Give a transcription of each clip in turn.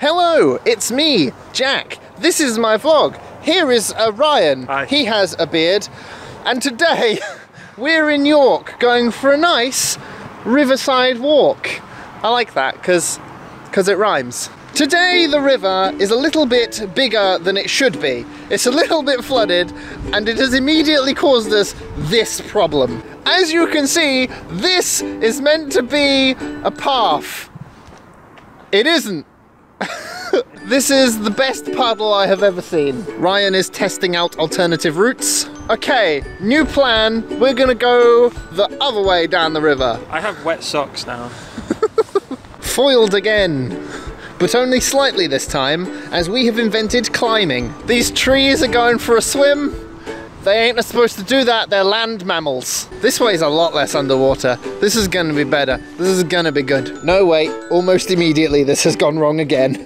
Hello, it's me, Jack. This is my vlog. Here is Ryan. Hi. He has a beard. And today, we're in York going for a nice riverside walk. I like that, because it rhymes. Today, the river is a little bit bigger than it should be. It's a little bit flooded, and it has immediately caused us this problem. As you can see, this is meant to be a path. It isn't. This is the best puddle I have ever seen. Ryan is testing out alternative routes. Okay, new plan. We're gonna go the other way down the river. I have wet socks now. Foiled again. But only slightly this time, as we have invented climbing. These trees are going for a swim. They ain't supposed to do that, they're land mammals. This way is a lot less underwater. This is gonna be better. This is gonna be good. No, wait, almost immediately this has gone wrong again.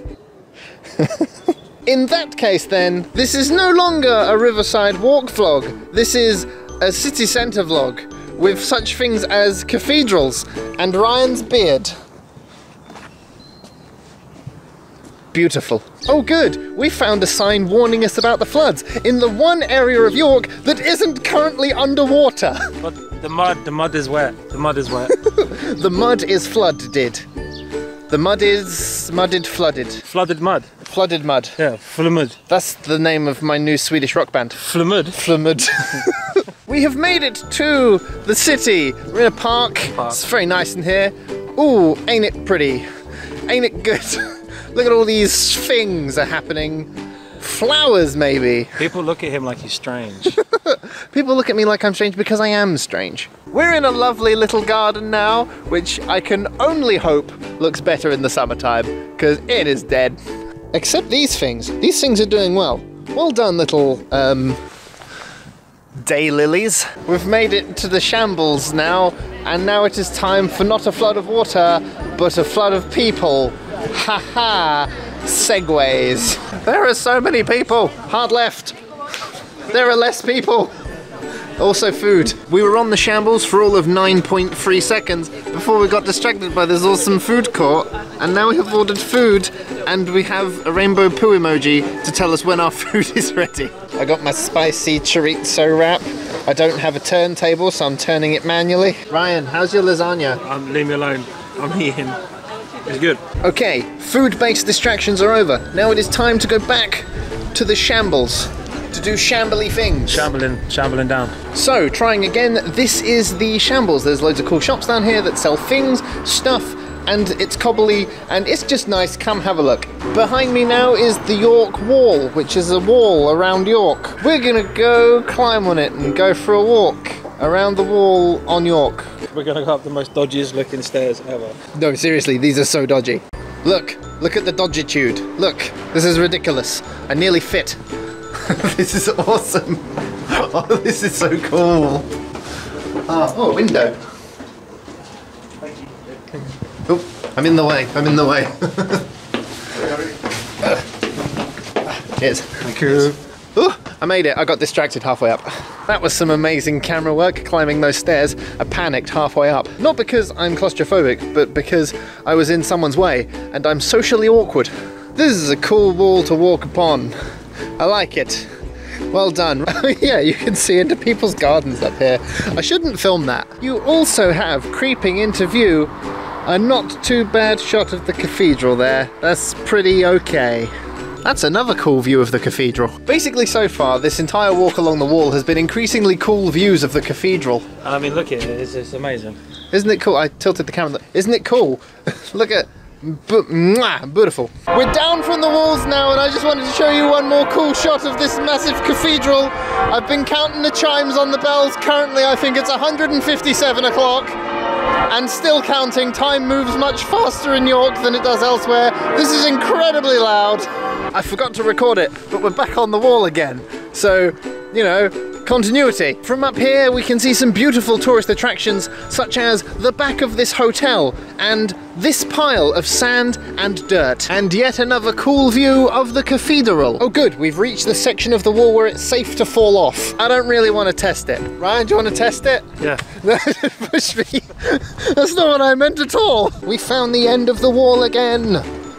In that case then, this is no longer a riverside walk vlog. This is a city centre vlog with such things as cathedrals and Ryan's beard. Beautiful. Oh good, we found a sign warning us about the floods in the one area of York that isn't currently underwater. But the mud is wet. The mud is wet. The mud is flooded. The mud is flooded. Flooded mud. Flooded mud. Yeah, full of mud. That's the name of my new Swedish rock band. Flumud. Flumud. We have made it to the city. We're in a park. It's very nice in here. Ooh, ain't it pretty? Ain't it good? Look at all these things are happening. Flowers, maybe. People look at him like he's strange. People look at me like I'm strange because I am strange. We're in a lovely little garden now, which I can only hope looks better in the summertime, because it is dead. Except these things. These things are doing well. Well done, little, daylilies. We've made it to the shambles now, and now it is time for not a flood of water, but a flood of people. Haha, segways. There are so many people. Hard left. There are less people. Also food. We were on the shambles for all of 9.3 seconds before we got distracted by this awesome food court, and now we have ordered food and we have a rainbow poo emoji to tell us when our food is ready. I got my spicy chorizo wrap. I don't have a turntable, so I'm turning it manually. Ryan, how's your lasagna? Leave me alone. I'm eating. It's good. Okay, food-based distractions are over. Now it is time to go back to the shambles to do shambly things. Shambling down. So, trying again, this is the shambles. There's loads of cool shops down here that sell things, stuff, and it's cobbly, and it's just nice. Come have a look. Behind me now is the York Wall, which is a wall around York. We're gonna go climb on it and go for a walk around the wall on York. We're gonna go up the most dodgiest looking stairs ever. No, seriously, these are so dodgy. Look at the dodgitude. Look, this is ridiculous. I nearly fit. This is awesome. Oh, this is so cool. Oh, window. Thank you. Oh, I'm in the way. I'm in the way. Cheers. Thank you. Ooh, I made it. I got distracted halfway up. That was some amazing camera work, climbing those stairs. I panicked halfway up. Not because I'm claustrophobic, but because I was in someone's way, and I'm socially awkward. This is a cool wall to walk upon. I like it. Well done. Yeah, you can see into people's gardens up here. I shouldn't film that. You also have, creeping into view, a not too bad shot of the cathedral there. That's pretty okay. That's another cool view of the cathedral. Basically, so far, this entire walk along the wall has been increasingly cool views of the cathedral. I mean, look at it. It's amazing. Isn't it cool? I tilted the camera. Isn't it cool? Look at... beautiful. We're down from the walls now, and I just wanted to show you one more cool shot of this massive cathedral. I've been counting the chimes on the bells. Currently, I think it's 157 o'clock. And still counting. Time moves much faster in York than it does elsewhere. This is incredibly loud. I forgot to record it, but we're back on the wall again. So, you know, continuity. From up here we can see some beautiful tourist attractions such as the back of this hotel and this pile of sand and dirt. And yet another cool view of the cathedral. Oh good, we've reached the section of the wall where it's safe to fall off. I don't really want to test it. Ryan, do you want to test it? Yeah. Push me. That's not what I meant at all. We found the end of the wall again.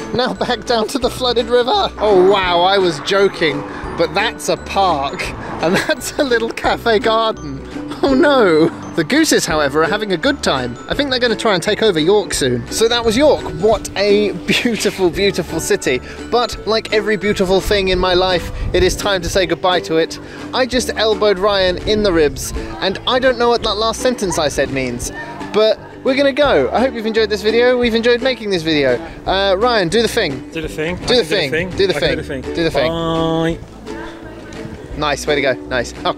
Now back down to the flooded river. Oh wow, I was joking, but that's a park, and that's a little cafe garden. Oh no. The gooses, however, are having a good time. I think they're going to try and take over York soon. So that was York. What a beautiful, beautiful city. But like every beautiful thing in my life, it is time to say goodbye to it. I just elbowed Ryan in the ribs, and I don't know what that last sentence I said means, but we're gonna go. I hope you've enjoyed this video. We've enjoyed making this video. Ryan, do the thing. Do the thing. Do the thing. Do the thing. Do the thing. Bye. Nice, way to go. Nice. Oh,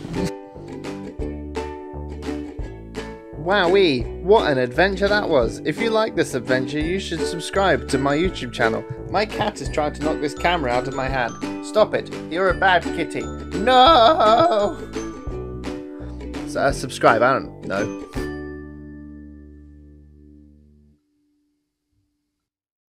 wowee, what an adventure that was. If you like this adventure, you should subscribe to my YouTube channel. My cat is trying to knock this camera out of my hand. Stop it. You're a bad kitty. No! So, subscribe, I don't know.